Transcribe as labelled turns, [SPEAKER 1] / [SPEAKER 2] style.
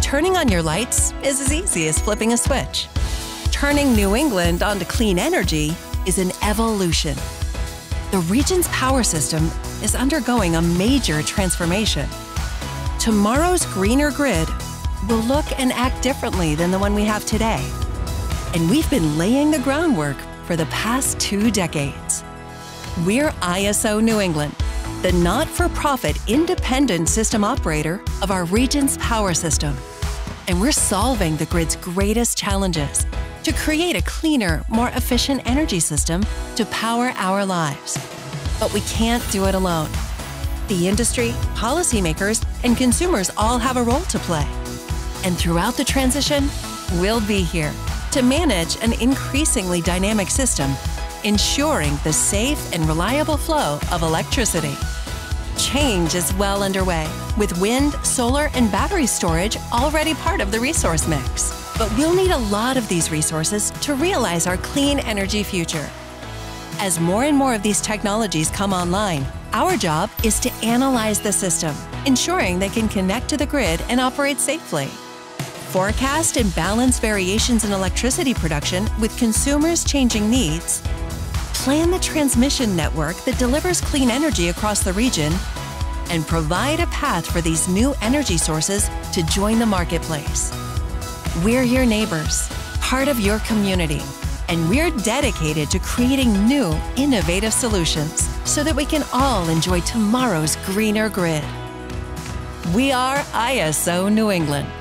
[SPEAKER 1] Turning on your lights is as easy as flipping a switch. Turning New England onto clean energy is an evolution. The region's power system is undergoing a major transformation. Tomorrow's greener grid will look and act differently than the one we have today. And we've been laying the groundwork for the past 2 decades. We're ISO New England, the not-for-profit independent system operator of our region's power system. And we're solving the grid's greatest challenges to create a cleaner, more efficient energy system to power our lives. But we can't do it alone. The industry, policymakers, and consumers all have a role to play. And throughout the transition, we'll be here to manage an increasingly dynamic system, ensuring the safe and reliable flow of electricity. Change is well underway, with wind, solar, and battery storage already part of the resource mix. But we'll need a lot of these resources to realize our clean energy future. As more and more of these technologies come online, our job is to analyze the system, ensuring they can connect to the grid and operate safely. Forecast and balance variations in electricity production with consumers' changing needs, plan the transmission network that delivers clean energy across the region, and provide a path for these new energy sources to join the marketplace. We're your neighbors, part of your community, and we're dedicated to creating new, innovative solutions so that we can all enjoy tomorrow's greener grid. We are ISO New England.